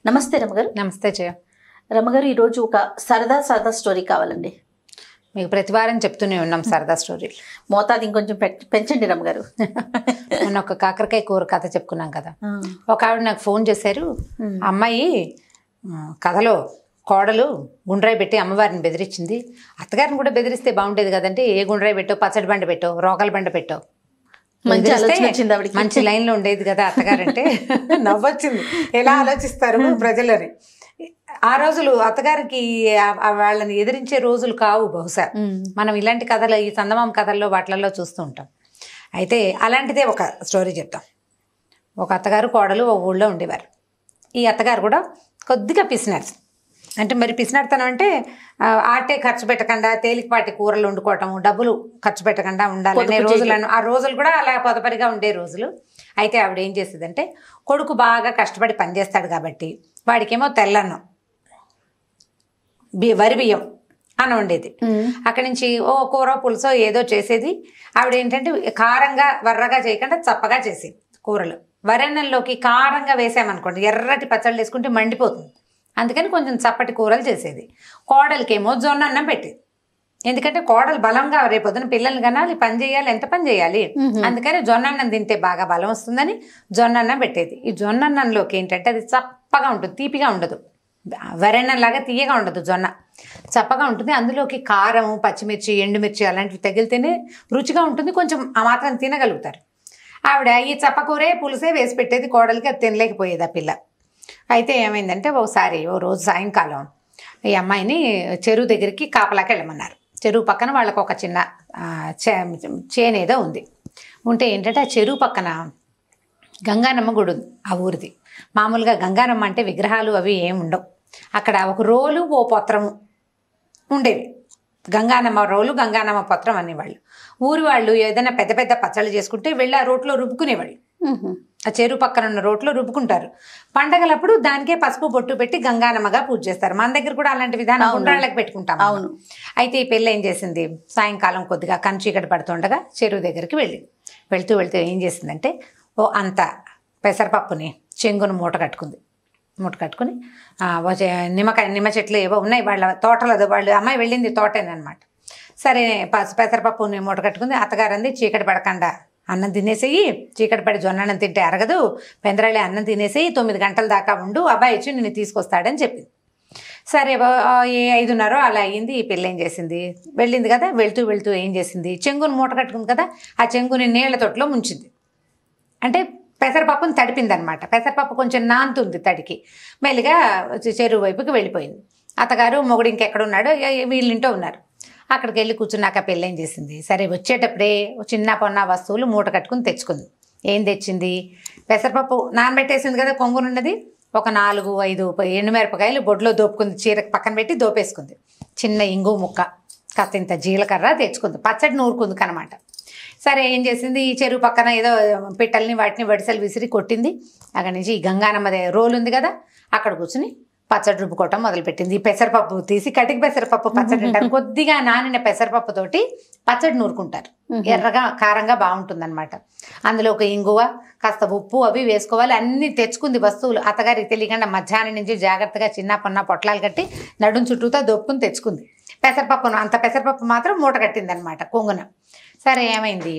నమస్తే రమగారు. నమస్తే జయ. రమగారు, ఈరోజు ఒక సరదా సరదా స్టోరీ కావాలండి. మీకు ప్రతివారం చెప్తూనే ఉన్నాం సరదా స్టోరీ. మోతాదు ఇంకొంచెం పెంచండి రమగారు. మొన్న ఒక కాకరకాయ కూర కథ చెప్పుకున్నాం కదా. ఒక ఆవిడ నాకు ఫోన్ చేశారు. అమ్మాయి కథలో కోడలు గుండ్రాయి పెట్టి అమ్మవారిని బెదిరించింది. అత్తగారిని కూడా బెదిరిస్తే బాగుండేది కదంటే, ఏ గుండ్రాయి పెట్టో, పచ్చడి బండ పెట్టో, రోకల బండ పెట్టో, మంచి లైన్లో ఉండేది కదా అత్తగారంటే. నవ్వొచ్చింది. ఎలా ఆలోచిస్తారు ప్రజలని. ఆ రోజులు అత్తగారికి వాళ్ళని ఎదిరించే రోజులు కావు బహుశా. మనం ఇలాంటి కథలు, ఈ చందమామ కథల్లో వాటిలలో చూస్తూ ఉంటాం. అయితే అలాంటిదే ఒక స్టోరీ చెప్తాం. ఒక అత్తగారు కోడలు ఒక ఊళ్ళో ఉండేవారు. ఈ అత్తగారు కూడా కొద్దిగా పిసినారు. అంటే మరి పిసినాడుతనం అంటే ఆటే ఖర్చు పెట్టకుండా తేలికపాటి కూరలు వండుకోవటం, డబ్బులు ఖర్చు పెట్టకుండా ఉండాలనే రోజులను, ఆ రోజులు కూడా అలా పొదపరిగా ఉండే రోజులు. అయితే ఆవిడ ఏం చేసేదంటే, కొడుకు బాగా కష్టపడి పనిచేస్తాడు కాబట్టి వాడికేమో తెల్లన్నం, వరి బియ్యం అని ఉండేది. అక్కడి నుంచి ఓ కూర పులుసో ఏదో చేసేది. ఆవిడ ఏంటంటే కారంగా వర్రగా చేయకుండా చప్పగా చేసేది కూరలు. వరెన్నంలోకి కారంగా వేసామనుకోండి, ఎర్రటి పచ్చళ్ళు వేసుకుంటే మండిపోతుంది. అందుకని కొంచెం చప్పటి కూరలు చేసేది. కోడలికేమో జొన్న అన్నం పెట్టేది. ఎందుకంటే కోడలు బలంగా రేపొద్దున పిల్లల్ని కనాలి, పని చేయాలి, ఎంత పని చేయాలి. అందుకని జొన్న అన్నం తింటే బాగా బలం వస్తుందని జొన్న అన్నం పెట్టేది. ఈ జొన్న అన్నంలోకి ఏంటంటే అది చప్పగా ఉంటుంది, తీపిగా ఉండదు. వరెన్నంలాగా తీయగా ఉండదు, జొన్న చప్పగా ఉంటుంది. అందులోకి కారం, పచ్చిమిర్చి, ఎండుమిర్చి అలాంటివి తగిలితేనే రుచిగా ఉంటుంది. కొంచెం ఆ మాత్రం తినగలుగుతారు. ఆవిడ ఈ చప్పకూరే పులుసే వేసి పెట్టేది కోడలికి. అది తినలేకపోయేది ఆ పిల్ల. అయితే ఏమైందంటే, ఒకసారి ఓ రోజు సాయంకాలం ఈ అమ్మాయిని చెరువు దగ్గరికి కాపలాకి వెళ్ళమన్నారు. చెరువు పక్కన వాళ్ళకు ఒక చిన్న చేనేదో ఉంది. ఉంటే ఏంటంటే ఆ చెరువు పక్కన గంగానమ్మ గుడి ఉంది ఆ ఊరిది. మామూలుగా గంగానమ్మ అంటే విగ్రహాలు అవి ఏమి ఉండవు. అక్కడ ఒక రోలు, ఓ పత్రము ఉండేవి. గంగానమ్మ రోలు, గంగానమ్మ పత్రం అనేవాళ్ళు. ఊరి వాళ్ళు ఏదైనా పెద్ద పెద్ద పచ్చళ్ళు చేసుకుంటే వెళ్ళి ఆ రోట్లో రుబ్బుకునేవాళ్ళు. ఆ చెరువు పక్కన ఉన్న రోట్లో రుబ్బుకుంటారు. పండగలప్పుడు దానికే పసుపు బొట్టు పెట్టి గంగానమ్మగా పూజ చేస్తారు. మన దగ్గర కూడా అలాంటి విధానం గుండ్రాళ్ళకి పెట్టుకుంటాం. అవును. అయితే ఈ పెళ్ళి ఏం చేసింది, సాయంకాలం కొద్దిగా చీకటి పడుతుండగా చెరువు దగ్గరికి వెళ్తూ ఏం చేసిందంటే, ఓ అంత పెసరపప్పుని చెంగును మూట కట్టుకుని నిమ్మ చెట్లు ఏవో ఉన్నాయి వాళ్ళ తోటలో. వాళ్ళు అమ్మాయి వెళ్ళింది తోటేనమాట. సరే పెసరపప్పుని మూట కట్టుకుంది. అత్తగారంది, చీకటి పడకుండా అన్నం తినేసేయి, చీకటి పడి జొన్న అన్నం తింటే అరగదు, పెందరాళి అన్నం తినేసేయి, 9 గంటల దాకా ఉండు, అబ్బాయి వచ్చి నిన్ను తీసుకొస్తాడని చెప్పింది. సరే 5:30 అలా అయ్యింది. ఈ పిల్ల ఏం చేసింది, వెళ్ళింది కదా, వెళ్తూ ఏం చేసింది, చెంగుని మూట కట్టుకుంది కదా, ఆ చెంగుని నీళ్ల తొట్టులో ముంచింది. అంటే పెసరపప్పుని తడిపిందనమాట. పెసరపప్పు కొంచెం నాంతుంది తడికి. మెల్లిగా చెరువు వైపుకి వెళ్ళిపోయింది. అత్తగారు మొగుడు ఇంకెక్కడున్నాడో, వీళ్ళింటో ఉన్నారు. అక్కడికి వెళ్ళి కూర్చున్నాక పెళ్ళి ఏం చేసింది, సరే వచ్చేటప్పుడే చిన్న పొన్న వస్తువులు మూట కట్టుకుని తెచ్చుకుంది. ఏం తెచ్చింది, పెసరపప్పు నానబెట్టేసింది కదా కొంగునున్నది, ఒక 4-5 ఎండుమిరపకాయలు బొడ్లో దోపుకుంది. చీర పక్కన పెట్టి దోపేసుకుంది. చిన్న ఇంగు ముక్క, కాస్త ఇంత జీలకర్ర తెచ్చుకుంది. పచ్చడి నూరుకుంది కనమాట. సరే ఏం చేసింది, ఈ చెరువు పక్కన ఏదో పిట్టల్ని వాటిని వడిసెలు విసిరి కొట్టింది. అక్కడి నుంచి ఈ గంగానమ్మదే రోలు ఉంది కదా, అక్కడ కూర్చుని పచ్చడి రుబ్బుకోవటం మొదలుపెట్టింది. ఈ పెసరపప్పు తీసి, కటిక పెసరపప్పు పచ్చడి అంటారు. కొద్దిగా నానిన పెసరపప్పుతోటి పచ్చడి నూరుకుంటారు. ఎర్రగా కారంగా బాగుంటుందన్నమాట. అందులో ఒక ఇంగువ, కాస్త ఉప్పు అవి వేసుకోవాలి. అన్నీ తెచ్చుకుంది వస్తువులు. అత్తగారికి తెలియకుండా మధ్యాహ్నం నుంచి జాగ్రత్తగా చిన్న పొన్న పొట్లాలు కట్టి నడుం చుట్టూతో దొప్పుకుని తెచ్చుకుంది. పెసరపప్పును అంత పెసరపప్పు మాత్రం మూట కట్టిందనమాట కొంగున. సరే ఏమైంది,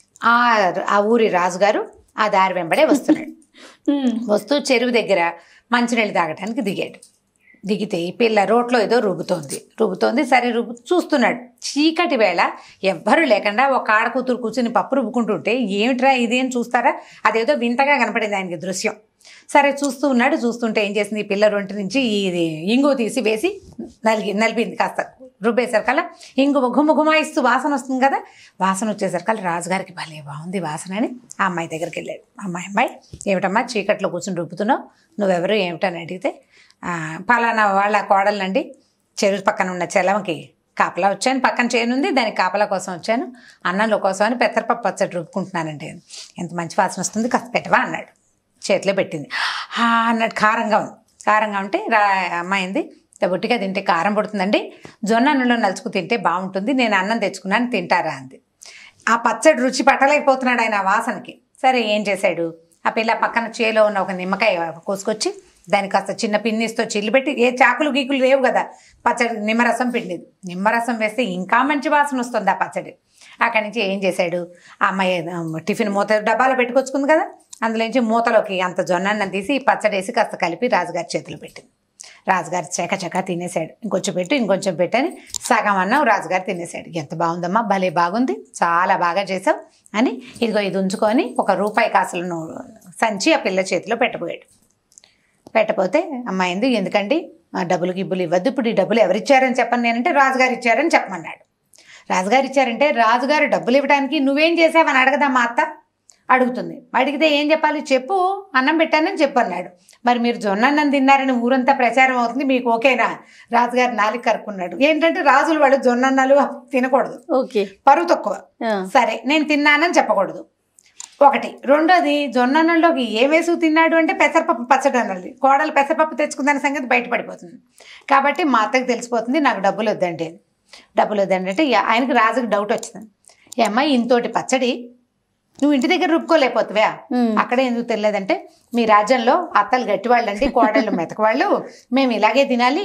ఆ ఊరి రాజుగారు ఆ దారి వెంబడే వస్తున్నాడు. వస్తూ చెరువు దగ్గర మంచినీళ్ళు తాగడానికి దిగితే ఈ పిల్ల రోట్లో ఏదో రుబ్బుతోంది. సరే చూస్తున్నాడు. చీకటి వేళ ఎవ్వరూ లేకుండా ఒక ఆడ కూతురు కూర్చుని పప్పు రుబ్బుకుంటుంటే, ఏమిట్రా ఇది అని చూస్తారా, అదేదో వింతగా కనపడింది ఆయనకి దృశ్యం. సరే చూస్తుంటే ఏం చేసింది, ఈ పిల్ల రొంటి నుంచి ఇది ఇంగువ తీసి వేసి నలిపింది. కాస్త రుబ్బేసరికల్లా ఇంగువ గుమాయిస్తూ వాసన వస్తుంది కదా, వాసన వచ్చేసరికల్లా రాజుగారికి భలే బాగుంది వాసన అని ఆ అమ్మాయి దగ్గరికి వెళ్ళాడు. అమ్మాయి ఏమిటమ్మా చీకట్లో కూర్చుని రుబ్బుతున్నావు, నువ్వెవరు ఏమిటని అడిగితే, పలానా వాళ్ళ కోడలనండి, చెరువు పక్కన ఉన్న చెలవకి కాపలా వచ్చాను, పక్కన చేనుంది దానికి కాపలా కోసం వచ్చాను, అన్నంలో కోసం అని పెసరపప్పు పచ్చడి రుబ్బుకుంటున్నానంటే, ఎంత మంచి వాసన వస్తుంది, కాస్త పెట్టవా అన్నాడు. చేతిలో పెట్టింది. అన్నట్టు కారంగా ఉంటే అమ్మాయింది, బొట్టిగా తింటే కారం పడుతుందండి, జొన్న అన్నంలో నలుచుకు తింటే బాగుంటుంది, నేను అన్నం తెచ్చుకున్నాను తింటారా అంది. ఆ పచ్చడి రుచి పట్టలేకపోతున్నాడు ఆయన వాసనకి. సరే ఏం చేశాడు, ఆ పిల్ల పక్కన చేలో ఉన్న ఒక నిమ్మకాయ కోసుకొచ్చి దానికి కాస్త చిన్న పిన్నిస్తో చిల్లు పెట్టి, ఏ చాకులు గీకులు లేవు కదా, పచ్చడి నిమ్మరసం పిండిది. నిమ్మరసం వేస్తే ఇంకా మంచి వాసన వస్తుంది ఆ పచ్చడి. అక్కడి నుంచి ఏం చేశాడు, ఆ అమ్మాయి టిఫిన్ మూత డబ్బాలో పెట్టుకొచ్చుకుంది కదా, అందులోంచి మూతలోకి అంత జొన్నన్నం తీసి పచ్చడి వేసి కాస్త కలిపి రాజుగారి చేతిలో పెట్టింది. రాజుగారు చకచకా తినేశాడు. ఇంకొంచెం పెట్టని సగం అన్నం రాజుగారు తినేశాడు. ఎంత బాగుందమ్మా, భలే బాగుంది, చాలా బాగా చేసావు అని ఇదిగో ఇది ఉంచుకొని ఒక రూపాయి కాసులను సంచి ఆ పిల్ల చేతిలో పెట్టబోయాడు. పెట్టపోతే అమ్మాయింది, ఎందుకండి డబ్బులు గిబ్బులు ఇవ్వద్దు, ఇప్పుడు ఈ డబ్బులు ఎవరిచ్చారని చెప్పను నేనంటే రాజుగారు ఇచ్చారని చెప్పమన్నాడు. రాజుగారు ఇచ్చారంటే రాజుగారు డబ్బులు ఇవ్వడానికి నువ్వేం చేసావని అడగదా మా అత్త? అడుగుతుంది. అడిగితే ఏం చెప్పాలి, చెప్పు అన్నం పెట్టానని చెప్పు అన్నాడు. మరి మీరు జొన్నన్నం తిన్నారని ఊరంతా ప్రచారం అవుతుంది, మీకు ఓకేనా? రాజుగారు నాలుగు కరుక్కున్నాడు. ఏంటంటే రాజులు వాళ్ళు జొన్నన్నాలు తినకూడదు, ఓకే, పరువు తక్కువ. సరే నేను తిన్నానని చెప్పకూడదు ఒకటి. రెండోది, జొన్నన్నంలోకి ఏ వేసు తిన్నాడు అంటే పెసరపప్పు పచ్చడి అన్నది. కోడలు పెసరపప్పు తెచ్చుకుందన్న సంగతి బయటపడిపోతుంది. కాబట్టి మా అత్తకి తెలిసిపోతుంది నాకు డబ్బులు వద్దండి. డబ్బులు వద్దండి అంటే ఆయనకి రాజుకి డౌట్ వచ్చింది. ఏ అమ్మాయి ఇంతోటి పచ్చడి నువ్వు ఇంటి దగ్గర రుబ్బుకోలేకపోతావా? అక్కడే ఎందుకు తెలియదంటే, మీ రాజ్యంలో అత్తలు గట్టివాళ్ళండి, కోడళ్ళు మెతకవాళ్ళు, మేము ఇలాగే తినాలి,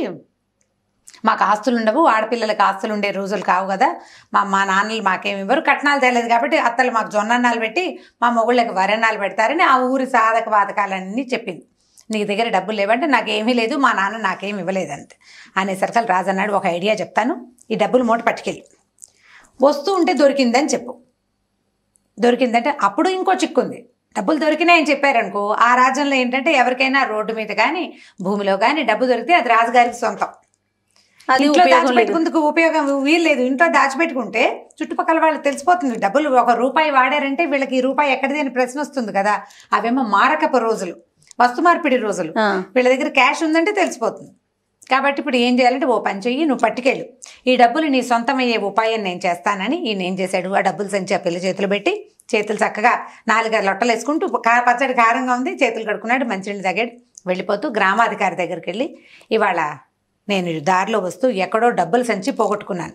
మాకు ఆస్తులు ఉండవు, ఆడపిల్లలకి ఆస్తులు ఉండే రోజులు కావు కదా, మా నాన్నలు మాకేమి ఇవ్వరు, కట్నాలు తెలియదు కాబట్టి అత్తలు మాకు జొన్నన్నాలు పెట్టి మా మొగుళ్ళకి వరణాలు పెడతారని ఆ ఊరి సాధక బాధకాలన్నీ చెప్పింది. నీ దగ్గర డబ్బులు లేవంటే నాకేమీ లేదు, మా నాన్న నాకేమి ఇవ్వలేదంతే అనేసరికి రాజు అన్నాడు, ఒక ఐడియా చెప్తాను, ఈ డబ్బులు మూట పట్టుకెళ్ళి వస్తూ ఉంటే దొరికిందని చెప్పు. దొరికిందంటే అప్పుడు ఇంకో చిక్కుంది. డబ్బులు దొరికినాయని చెప్పారనుకో, ఆ రాజ్యంలో ఏంటంటే ఎవరికైనా రోడ్డు మీద కానీ భూమిలో కానీ డబ్బు దొరికితే అది రాజుగారికి సొంతం. ఇంట్లో దాచిపెట్టుకుందుకు ఉపయోగం వీల్లేదు. ఇంట్లో దాచిపెట్టుకుంటే చుట్టుపక్కల వాళ్ళకి తెలిసిపోతుంది డబ్బులు ఒక రూపాయి వాడారంటే వీళ్ళకి ఈ రూపాయి ఎక్కడిది అని ప్రశ్న వస్తుంది కదా. అవేమో మారకపు రోజులు, వస్తు మార్పిడి రోజులు. వీళ్ళ దగ్గర క్యాష్ ఉందంటే తెలిసిపోతుంది. కాబట్టి ఇప్పుడు ఏం చేయాలంటే, ఓ పని చెయ్యి, నువ్వు పట్టుకెళ్ళు, ఈ డబ్బులు నీ సొంతమయ్యే ఉపాయం నేను చేస్తానని ఈయన ఏం చేశాడు, ఆ డబ్బులు సంచి ఆ పిల్ల చేతులు పెట్టి, చేతులు చక్కగా 4 లొట్టలు వేసుకుంటూ, పచ్చడి కారంగా ఉంది, చేతులు కడుక్కున్నాడు, మంచినీళ్ళు తాగాడు. వెళ్ళిపోతూ గ్రామాధికారి దగ్గరికి వెళ్ళి, ఇవాళ నేను దారిలో వస్తూ ఎక్కడో డబ్బులు సంచి పోగొట్టుకున్నాను,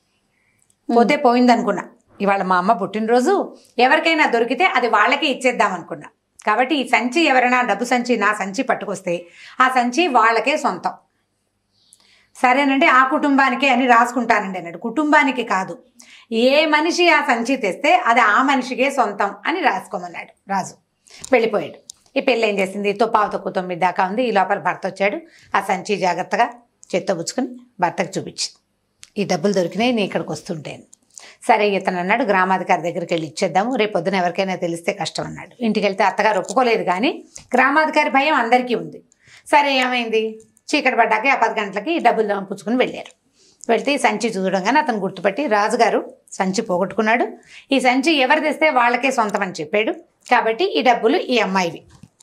పోతే పోయిందనుకున్నా, ఇవాళ మా అమ్మ పుట్టినరోజు, ఎవరికైనా దొరికితే అది వాళ్ళకే ఇచ్చేద్దాం అనుకున్నా, కాబట్టి ఈ సంచి ఎవరైనా డబ్బు సంచి నా సంచి పట్టుకొస్తే ఆ సంచి వాళ్ళకే సొంతం, సరేనండి ఆ కుటుంబానికే అని రాసుకుంటానండి అన్నాడు. కుటుంబానికి కాదు, ఏ మనిషి ఆ సంచి తెస్తే అది ఆ మనిషికే సొంతం అని రాసుకోమన్నాడు రాజు. వెళ్ళిపోయాడు. ఈ పెళ్ళి ఏం చేసింది, పావు తక్కువ 9 దాకా ఉంది. ఈ లోపల భర్త వచ్చాడు. ఆ సంచి జాగ్రత్తగా చేత్తో పుచ్చుకొని భర్తకు చూపించింది, ఈ డబ్బులు దొరికినాయి నీ ఇక్కడికి వస్తుంటేను. సరే ఇతను అన్నాడు, గ్రామాధికారి దగ్గరికి వెళ్ళి ఇచ్చేద్దాము, రేపు పొద్దున ఎవరికైనా తెలిస్తే కష్టం అన్నాడు. ఇంటికి వెళ్తే అత్తగారు ఒప్పుకోలేదు, కానీ గ్రామాధికారి భయం అందరికీ ఉంది. సరే ఏమైంది, చీకటి పడ్డాక 10 గంటలకి డబ్బులు పుచ్చుకుని వెళ్ళారు. వెళ్తే ఈ సంచి చూడగానే అతను గుర్తుపట్టి, రాజుగారు సంచి పోగొట్టుకున్నాడు, ఈ సంచి ఎవరు తెస్తే వాళ్ళకే సొంతం అని చెప్పాడు, కాబట్టి ఈ డబ్బులు ఈ అమ్మాయివి,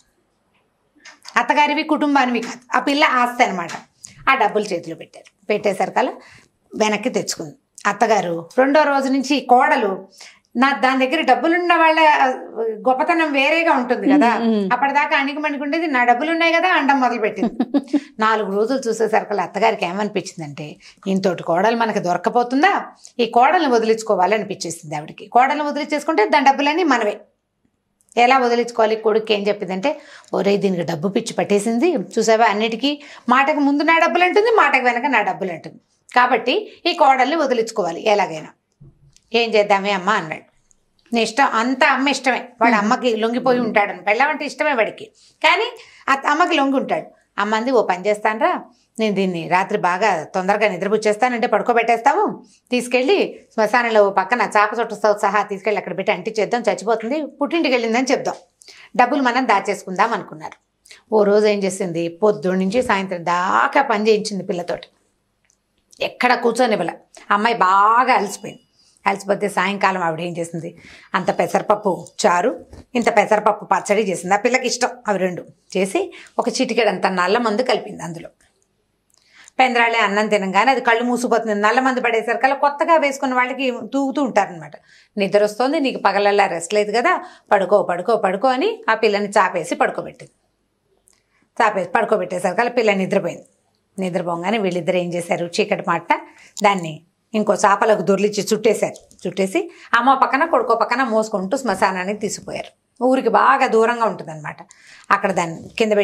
అత్తగారివి, కుటుంబానివి కాదు, ఆ పిల్ల ఆస్తి అనమాట. ఆ డబ్బులు చేతిలో పెట్టారు. పెట్టేసరికల్లా వెనక్కి తెచ్చుకుంది. అత్తగారు 2వ రోజు నుంచి కోడలు, దాని దగ్గర డబ్బులున్న వాళ్ళ గొప్పతనం వేరేగా ఉంటుంది కదా, అప్పటిదాకా అణిగిమణిగుండేది, నా డబ్బులు ఉన్నాయి కదా అండం మొదలు పెట్టింది. 4 రోజులు చూసేసరికి అత్తగారికి ఏమనిపించిందంటే, ఇంతోటి కోడలు మనకి దొరకపోతుందా, ఈ కోడల్ని వదిలించుకోవాలనిపించేసింది ఆవిడకి. కోడల్ని వదిలించేసుకుంటే దాని డబ్బులన్నీ మనవే. ఎలా వదిలించుకోవాలి, కొడుకు ఏం చెప్పిందంటే, ఒరే దీనికి డబ్బు పిచ్చి పట్టేసింది చూసావా, అన్నిటికీ మాటకు ముందు నా డబ్బులు అంటుంది, మాటకు వెనక నా డబ్బులు అంటుంది, కాబట్టి ఈ కోడల్ని వదిలించుకోవాలి ఎలాగైనా. ఏం చేద్దామే అమ్మ అన్నాడు. నీ ఇష్టం, అంతా అమ్మ ఇష్టమే, వాడు అమ్మకి లొంగిపోయి ఉంటాడని, పెళ్ళామంటే ఇష్టమే వాడికి, కానీ అమ్మకి లొంగి ఉంటాడు. అమ్మ అంది, ఓ పని చేస్తానరా, నేను దీన్ని రాత్రి బాగా తొందరగా నిద్రపుచ్చేస్తానంటే పడుకోబెట్టేస్తాము, తీసుకెళ్ళి శ్మశానంలో పక్కన చాప చుట్టతో సహా తీసుకెళ్ళి అక్కడ పెట్టి అంటించేద్దాం, చచ్చిపోతుంది, పుట్టింటికి వెళ్ళిందని చెప్దాం, డబ్బులు మనం దాచేసుకుందాం అనుకున్నారు. ఓ రోజు ఏం చేసింది, పొద్దున్న నుంచి సాయంత్రం దాకా పని చేయించింది పిల్లతోటి, ఎక్కడ కూర్చొనివ్వలే. అమ్మాయి బాగా అలసిపోయింది. అలసిపోతే సాయంకాలం ఆవిడ ఏం చేసింది, అంత పెసరపప్పు చారు, ఇంత పెసరపప్పు పచ్చడి చేసింది. ఆ పిల్లకి ఇష్టం అవి 2 చేసి, ఒక చిటికెడంత నల్ల మందు కలిపింది అందులో. పెందరాళ్ళే అన్నం తినగానే అది కళ్ళు మూసిపోతుంది. నల్ల మందు పడేసరికల్లా కొత్తగా వేసుకున్న వాళ్ళకి తూగుతూ ఉంటారనమాట. నిద్ర వస్తుంది, నీకు పగలల్లా రెస్ట్ లేదు కదా, పడుకో పడుకో పడుకో అని ఆ పిల్లని చాపేసి పడుకోబెట్టింది. పడుకోబెట్టేసరికల్లా పిల్ల నిద్రపోయింది. నిద్రపోగానే వీళ్ళిద్దరు ఏం చేశారు, చీకటి మాట దాన్ని ఇంకో చాపలకు దొర్లిచ్చి చుట్టేసి అమ్మ పక్కన కొడుకో పక్కన మోసుకుంటూ శ్మశానానికి తీసుకుపోయారు. ఊరికి బాగా దూరంగా ఉంటుంది అనమాట. అక్కడ దాన్ని కింద పెట్టి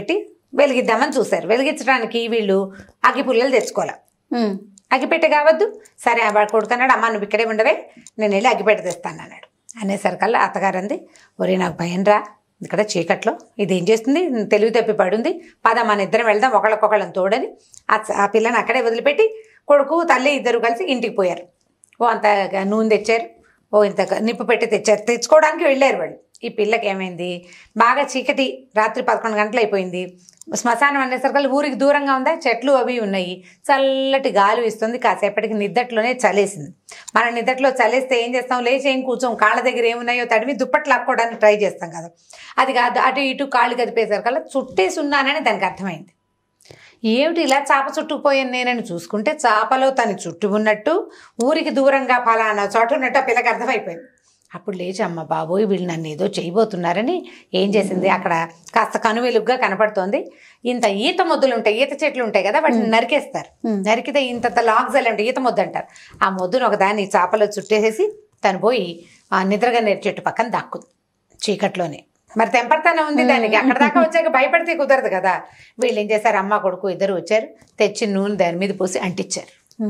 వెలిగిద్దామని చూశారు. వెలిగించడానికి వీళ్ళు అగ్గిపుల్లలు తెచ్చుకోవాలి. అగ్గిపెట్టె కావద్దు. సరే వాడు కొడుకున్నాడు, అమ్మ నువ్వు ఇక్కడే ఉండవే, నేను వెళ్ళి అగ్గిపెట్టె తెస్తాను అన్నాడు. అనేసరికల్లా అత్తగారు అంది, ఒరే నాకు భయం రా, ఇక్కడ చీకట్లో ఇది ఏం చేస్తుంది, తెలివి తప్పి పడుంది, పద మన ఇద్దరం వెళ్దాం ఒకళ్ళకొకళ్ళని తోడని ఆ పిల్లని అక్కడే వదిలిపెట్టి కొడుకు తల్లి ఇద్దరు కలిసి ఇంటికి పోయారు. ఓ అంత నూనె తెచ్చారు, ఓ ఇంత నిప్పు పెట్టి తెచ్చారు. తెచ్చుకోవడానికి వెళ్ళారు వాళ్ళు. ఈ పిల్లకి ఏమైంది, బాగా చీకటి, రాత్రి 11 గంటలు అయిపోయింది. శ్మశానం అనేసరికి ఊరికి దూరంగా ఉందా, చెట్లు అవి ఉన్నాయి, చల్లటి గాలి ఇస్తుంది. కాసేపటికి నిద్దట్లోనే చలేసింది. మన నిద్దట్లో చలేస్తే ఏం చేస్తాం, లేచి ఏం కూర్చోం, కాళ్ళ దగ్గర ఏమున్నాయో తడిమి దుప్పట్లు లాక్కోవడానికి ట్రై చేస్తాం కదా. అది కాదు, అటు ఇటు కాళ్ళు కదిపేసరికల్లా చుట్టేసి ఉన్నానని దానికి అర్థమైంది. ఏమిటి ఇలా చాప చుట్టుకుపోయాను నేనని చూసుకుంటే చాపలో తను చుట్టూ ఉన్నట్టు, ఊరికి దూరంగా ఫలానా చోట ఉన్నట్టు ఆ పిల్లకి అర్థమైపోయింది. అప్పుడు లేచి అమ్మ బాబోయ్ వీళ్ళు నన్ను ఏదో చేయబోతున్నారని ఏం చేసింది, అక్కడ కాస్త కనువెలుగ్గా కనపడుతోంది. ఇంత ఈత మొద్దులు ఉంటాయి, ఈత చెట్లు ఉంటాయి కదా, వాటిని నరికేస్తారు. నరికితే ఇంత లాగ్జల్ అంటే ఈత మొద్దు అంటారు. ఆ మొద్దును ఒకదాన్ని చాపలో చుట్టేసేసి తను పోయి ఆ నిద్రగా నేరు చెట్టు పక్కన దాక్కుంది చీకట్లోనే. మరి తెంపర్తానే ఉంది దానికి. అక్కడ దాకా వచ్చాక భయపడితే కుదరదు కదా. వీళ్ళు ఏం చేశారు, అమ్మ కొడుకు ఇద్దరు వచ్చారు, తెచ్చి నూనె దాని మీద పోసి అంటించారు.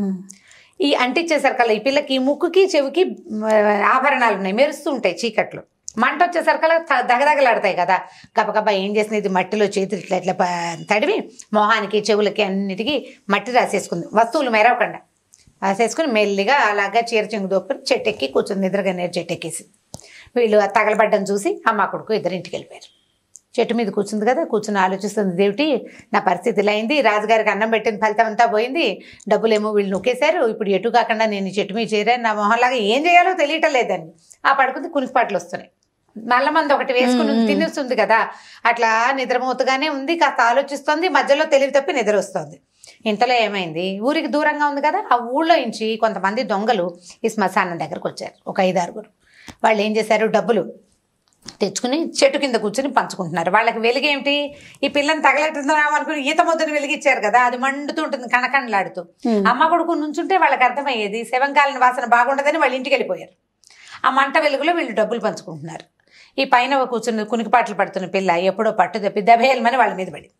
ఈ అంటించేసరికల్లా ఈ పిల్లకి ముక్కుకి చెవికి ఆభరణాలు ఉన్నాయి, మెరుస్తూ ఉంటాయి చీకట్లో. మంట వచ్చేసరికల్లా దగదగలాడతాయి కదా. గబగబా ఏం చేసింది, ఇది మట్టిలో చేతులు ఇట్లా ఇట్లా తడివి మొహానికి చెవులకి అన్నిటికీ మట్టి రాసేసుకుంది, వస్తువులు మెరవకుండా రాసేసుకుని మెల్లిగా అలాగా చీర చెంగు దొప్పుని చెట్టు ఎక్కి కూర్చుంది. నిద్రగా నేరు చెట్టు ఎక్కేసి వీళ్ళు తగలబడ్డం చూసి అమ్మ కొడుకు ఇద్దరు ఇంటికి వెళ్ళిపోయారు. చెట్టు మీద కూర్చుంది కదా, కూర్చుని ఆలోచిస్తుంది, దేవుటి నా పరిస్థితి ఇలా అయింది, రాజుగారికి అన్నం పెట్టిన ఫలితం అంతా పోయింది, డబ్బులేమో వీళ్ళు నొక్కేశారు, ఇప్పుడు ఎటు కాకుండా నేను చెట్టు మీద చేరాను, నా మొహంలాగా ఏం చేయాలో తెలియటం లేదని ఆ పడుకుంది. కునికిపాట్లు వస్తున్నాయి, నల్ల మంది ఒకటి వేసుకుని తినేస్తుంది కదా, అట్లా నిద్రమూతగానే ఉంది. కాస్త ఆలోచిస్తుంది, మధ్యలో తెలివి తప్పి నిద్ర వస్తుంది. ఇంతలో ఏమైంది, ఊరికి దూరంగా ఉంది కదా, ఆ ఊళ్ళో నుంచి కొంతమంది దొంగలు ఈ శ్మశానం దగ్గరకు వచ్చారు, ఒక 5-6. వాళ్ళు ఏం చేశారు, డబ్బులు తెచ్చుకుని చెట్టు కింద కూర్చుని పంచుకుంటున్నారు. వాళ్ళకి వెలిగేమిటి, ఈ పిల్లని తగలెట్టుతున్నాం అనుకుని ఈత ముద్దని వెలిగిచ్చారు కదా, అది మండుతూ ఉంటుంది కణకణలాడుతూ. అమ్మ కొడుకు నుంచుంటే వాళ్ళకి అర్థమయ్యేది శవంకాలిన వాసన బాగుండదని వాళ్ళ ఇంటికి వెళ్ళిపోయారు. ఆ మంట వెలుగులో వీళ్ళు డబ్బులు పంచుకుంటున్నారు. ఈ పైన కూర్చుని కునికిపాట్లు పడుతున్న పిల్ల ఎప్పుడో పట్టు తప్పి దబేలమని వాళ్ళ మీద పడి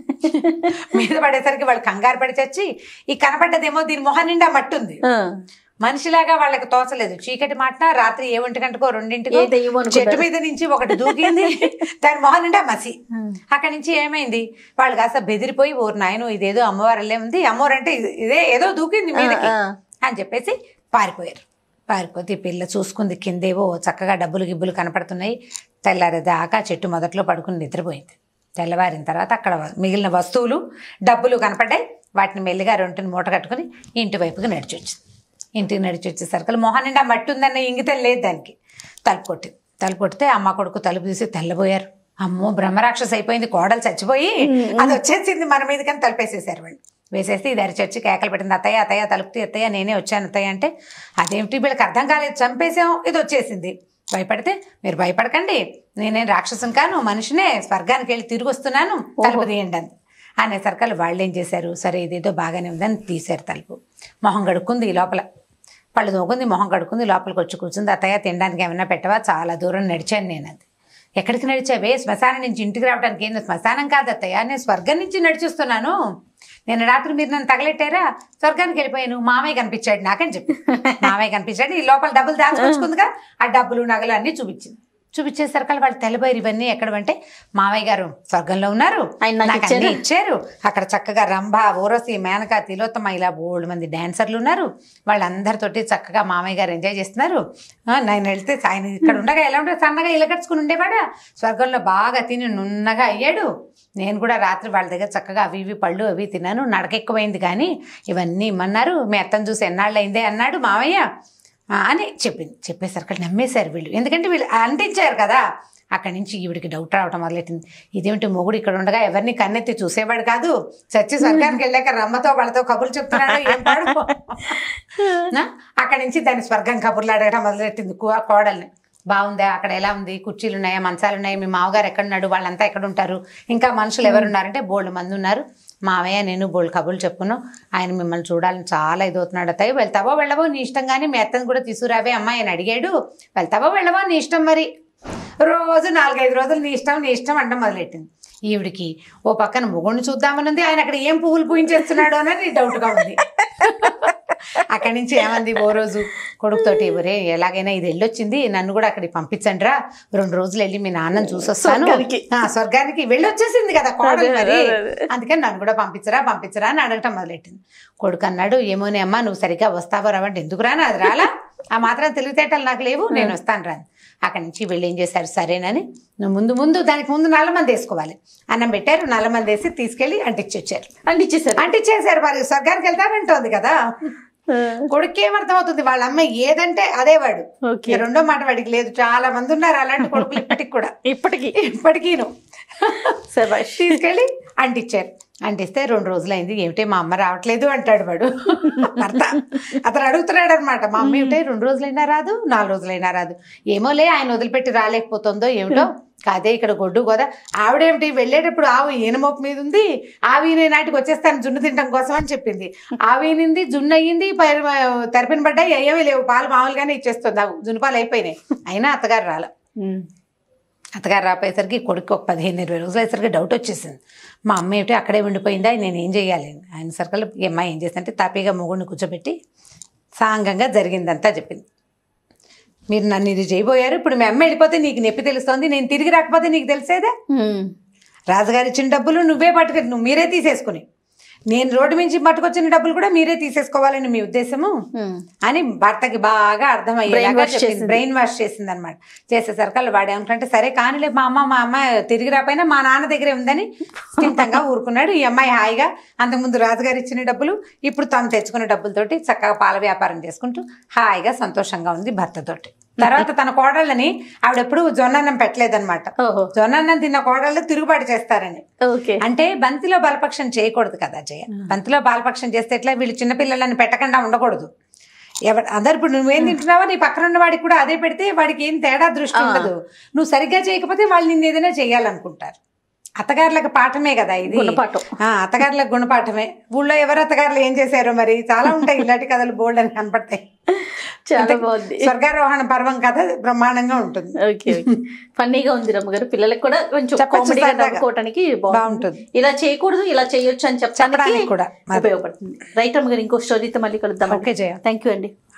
మీద పడేసరికి వాళ్ళు కంగారు పడి చచ్చి, ఈ కనపడ్డదేమో దీని మొహం నిండా మట్టి ఉంది. మనిషిలాగా వాళ్ళకి తోచలేదు. చీకటి మాట రాత్రి 1 గంటకో 2 గంటకో చెట్టు మీద నుంచి ఒకటి దూకింది, దాని మొహం నిండా మసి. అక్కడి నుంచి ఏమైంది, వాళ్ళు కాస్త బెదిరిపోయి, ఓరు నాయను ఇదేదో అమ్మవారల్లే ఉంది, అమ్మవారు అంటే ఇదే ఏదో దూకింది మీదకి అని చెప్పేసి పారిపోయారు. పారిపోతే పిల్ల చూసుకుంది, కిందేవో చక్కగా డబ్బులు గిబ్బులు కనపడుతున్నాయి. తెల్లారేదాకా చెట్టు మొదట్లో పడుకుని నిద్రపోయింది. తెల్లవారిన తర్వాత అక్కడ మిగిలిన వస్తువులు డబ్బులు కనపడ్డాయి. వాటిని మెల్లిగా 2 మూట కట్టుకుని ఇంటి వైపుకి నడిచి వచ్చింది. ఇంటికి నడిచి వచ్చేసరికి మొహం నిండా మట్టి ఉందన్న ఇంగితం లేదు దానికి. తలుపు కొట్టితే అమ్మ కొడుకు తలుపు తీసి తెల్లబోయారు. అమ్మో బ్రహ్మరాక్షస అయిపోయింది, కోడలు చచ్చిపోయి అది వచ్చేసింది మన మీద, కానీ తలుపేసేసారు వాళ్ళు. వేసేసి ఇది అరిచొచ్చి కేకలు పెట్టింది, అత్తయ్య అత్తయ్య తలుపుతీ అత్తయ్య, నేనే వచ్చాను అత్తయ్య అంటే, అదేమిటి వీళ్ళకి అర్థం కాలేదు, చంపేసాం, ఇది వచ్చేసింది. భయపడితే, మీరు భయపడకండి, నేనేం రాక్షసం కాను, మనిషినే, స్వర్గానికి వెళ్ళి తిరిగి వస్తున్నాను, తలుపు తీయండి అంది. అనేసరికల్ వాళ్ళు ఏం చేశారు, సరే ఇదేదో బాగానే ఉందని తీశారు తలుపు. మొహం కడుక్కుంది, ఈ లోపల పళ్ళు తోకుంది, మొహం కడుక్కుంది, లోపలికి వచ్చి కూర్చుంది. అత్తయ్య తినడానికి ఏమన్నా పెట్టవా, చాలా దూరం నడిచాను నేను. అది ఎక్కడికి నడిచావే, శ్మశానం నుంచి ఇంటికి రావడానికి. ఏందో శ్మశానం కాదు అత్తయ్య, నేను స్వర్గం నుంచి నడిచిస్తున్నాను, నేను రాత్రి మీరు నన్ను తగలెట్టారా, స్వర్గానికి వెళ్ళిపోయాను, మామయ్య కనిపించాడు నాకని చెప్పి. మామయ్య కనిపించాడు, ఈ లోపల డబ్బులు దాచుకొచ్చుకుందిగా, ఆ డబ్బులు నగలు అన్నీ చూపించేసరికి వాళ్ళు తెల్లబోయారు. ఇవన్నీ ఎక్కడమంటే మామయ్య గారు స్వర్గంలో ఉన్నారు, నాకు అన్నీ ఇచ్చారు, అక్కడ చక్కగా రంభ, ఊరసి, మేనక, తిలోత్తమ ఇలా 3 మంది డాన్సర్లు ఉన్నారు, వాళ్ళందరితోటి చక్కగా మామయ్య గారు ఎంజాయ్ చేస్తున్నారు. నేను వెళ్తే ఆయన ఇక్కడ ఉండగా ఎలా ఉంటే సన్నగా ఇలకట్టుకుని ఉండేవాడా, స్వర్గంలో బాగా తిని నున్నగా అయ్యాడు. నేను కూడా రాత్రి వాళ్ళ దగ్గర చక్కగా అవి ఇవి పళ్ళు అవి తిన్నాను, నడక ఎక్కువైంది, కానీ ఇవన్నీ ఇమ్మన్నారు, మీ అత్తను చూసి ఎన్నాళ్ళు అయిందే అన్నాడు మామయ్య అని చెప్పింది. చెప్పేసరికి నమ్మేశారు వీళ్ళు, ఎందుకంటే వీళ్ళు అంటించారు కదా. అక్కడి నుంచి ఈవిడికి డౌట్ రావటం మొదలెట్టింది, ఇదేమిటి మొగుడు ఇక్కడ ఉండగా ఎవరిని కన్నెత్తి చూసేవాడు కాదు, చచ్చి స్వర్గానికి వెళ్ళాక రమ్మతో వాళ్ళతో కబుర్లు చెప్తున్నాడు, ఏం పాడు. అక్కడి నుంచి దాన్ని స్వర్గం కబుర్లు అడగటం మొదలెట్టింది కోడల్ని. బాగుందా, అక్కడ ఎలా ఉంది, కుర్చీలు ఉన్నాయా, మంచాలు ఉన్నాయా, మీ మామగారు ఎక్కడున్నాడు, వాళ్ళంతా ఎక్కడ ఉంటారు, ఇంకా మనుషులు ఎవరున్నారంటే 3 మంది ఉన్నారు, మావయ్య నేను బోల్డ్ కబుర్లు చెప్పుకున్నాం, ఆయన మిమ్మల్ని చూడాలని చాలా ఇదవుతున్నాడు అత్తయ్య, వెళ్తావో వెళ్ళవో నీ ఇష్టం, కానీ మీ అత్తని కూడా తీసుకురావే అమ్మాయి అని అడిగాడు, వెళ్తావో వెళ్ళవో నీ ఇష్టం, మరి రోజు 4-5 రోజులు నీ ఇష్టం అంట మొదలెట్టింది. ఈవిడికి ఓ పక్కన మొగుడిని చూద్దామని ఉంది, ఆయన అక్కడ ఏం పువ్వులు పూయించేస్తున్నాడు అని డౌట్గా ఉంది. అక్కడి నుంచి ఏమంది ఓ రోజు కొడుకుతోటి, ఎవరే ఎలాగైనా ఇది వెళ్ళొచ్చింది, నన్ను కూడా అక్కడికి పంపించండి రా, 2 రోజులు వెళ్ళి మీ నాన్నని చూసొస్తాను, స్వర్గానికి వెళ్ళొచ్చేసింది కదా కోడలు మరి, అందుకని నన్ను కూడా పంపించరా అని అడగటం మొదలెట్టింది. కొడుకు అన్నాడు, ఏమోనే అమ్మా నువ్వు సరిగ్గా వస్తావో రావంటే, ఎందుకు రాను, అది రాలా, ఆ మాత్రం తెలివితేటలు నాకు లేవు, నేను వస్తాను రాను. అక్కడి నుంచి వీళ్ళు ఏం చేశారు, సరేనని ముందు దానికి ముందు నల్లమంది వేసుకోవాలి, అన్నం పెట్టారు, నల్లమంది వేసి తీసుకెళ్ళి అంటించేశారు. మరి స్వర్గానికి వెళ్తానంటోంది కదా. కొడుకు ఏమర్థం అవుతుంది, వాళ్ళ అమ్మాయి ఏదంటే అదే వాడు, రెండో మాట వాడికి లేదు. చాలా మంది ఉన్నారు అలాంటి కొడుకులు ఇప్పటికి కూడా, ఇప్పటికీను. తీసుకెళ్ళి అంటించారు. అంటిస్తే 2 రోజులైంది, ఏమిటే మా అమ్మ రావట్లేదు అంటాడు వాడు భర్త. అతను అడుగుతున్నాడు అనమాట, మా అమ్మ ఏమిటే 2 రోజులైనా రాదు, 4 రోజులైనా రాదు, ఏమోలే ఆయన వదిలిపెట్టి రాలేకపోతుందో ఏమిటో, కాదే ఇక్కడ గొడ్డు గోదా, ఆవిడేమిటి వెళ్ళేటప్పుడు ఆవు ఈనమోపు మీద ఉంది, ఆవినే నాటికి వచ్చేస్తాను జున్ను తినడం కోసం అని చెప్పింది, ఆవినింది జున్ను అయ్యింది, తెరపిన పడ్డాయి, అయ్యేవి లేవు, పాలు మామూలుగానే ఇచ్చేస్తుంది, ఆవు జున్ను పాలు అయిపోయినాయి. అయినా అత్తగారు రాల. అత్తగారు రాపోయేసరికి కొడుకు ఒక 15-20 రోజులు అయ్యేసరికి డౌట్ వచ్చేసింది, మా అమ్మ ఏమిటి అక్కడే ఉండిపోయిందా, నేను ఏం చేయాలి. ఆయన సర్కల్ ఈ అమ్మాయి ఏం చేస్తుంటే తాపీగా మొగుడిని కూర్చోబెట్టి సాంగంగా జరిగిందంతా చెప్పింది. మీరు నన్ను ఇది చేయబోయారు, ఇప్పుడు మీ అమ్మ వెళ్ళిపోతే నీకు నొప్పి తెలుస్తోంది, నేను తిరిగి రాకపోతే నీకు తెలిసేదే, రాజుగారు ఇచ్చిన డబ్బులు నువ్వే నువ్వు మీరే తీసేసుకుని, నేను రోడ్డు నుంచి పట్టుకొచ్చిన డబ్బులు కూడా మీరే తీసేసుకోవాలని మీ ఉద్దేశము అని భర్తకి బాగా అర్థమయ్యేలాగా బ్రెయిన్ వాష్ చేసింది అనమాట. చేసేసరికి వాడు ఏమంటే, సరే కానిలే మా అమ్మ తిరిగి రాపోయినా మా నాన్న దగ్గరే ఉందని స్థితంగా ఊరుకున్నాడు. ఈ అమ్మాయి హాయిగా అంతకుముందు రాజుగారు ఇచ్చిన డబ్బులు, ఇప్పుడు తను తెచ్చుకున్న డబ్బులతోటి చక్కగా పాల వ్యాపారం చేసుకుంటూ హాయిగా సంతోషంగా ఉంది భర్తతోటి. తర్వాత తన కోడళ్ళని ఆవిడెప్పుడు జొన్నన్నం పెట్టలేదన్నమాట. జొన్నన్నం తిన్న కోడళ్ళు తిరుగుబాటు చేస్తారని. అంటే బంతిలో బలపక్షం చేయకూడదు కదా జయ, బంతిలో బాలపక్షం చేస్తే ఎట్లా, వీళ్ళు చిన్నపిల్లలని పెట్టకుండా ఉండకూడదు. అందరు ఇప్పుడు నువ్వేం తింటున్నావో నీ పక్కన ఉన్న వాడికి కూడా అదే పెడితే వాడికి ఏం తేడా దృష్టి ఉండదు. నువ్వు సరిగ్గా చేయకపోతే వాళ్ళు నిన్ను ఏదైనా చేయాలనుకుంటారు. అత్తగారులకు పాఠమే కదా ఇది, అత్తగారులకు గుణపాఠమే. ఊళ్ళో ఎవరు అత్తగారులు ఏం చేశారో మరి, చాలా ఉంటాయి ఇలాంటి కథలు, బోల్డ్ అని కనపడతాయి. చాలా బాగుంది. స్వర్గారోహణ పర్వం కథ బ్రహ్మాండంగా ఉంటుంది. ఫన్నీగా ఉంది రమ్మగారు, పిల్లలకు కూడా కొంచెం కామెడీగా నవ్వుకోవడానికి బాగుంటుంది. ఇలా చేయకూడదు ఇలా చేయొచ్చు అని చెప్పడానికి కూడా ఉపయోగపడుతుంది. రైట్ రమ్మగారు, ఇంకో స్టోరీతో మళ్ళీ కలుద్దాం. ఓకే జయ, థ్యాంక్ యూ అండి.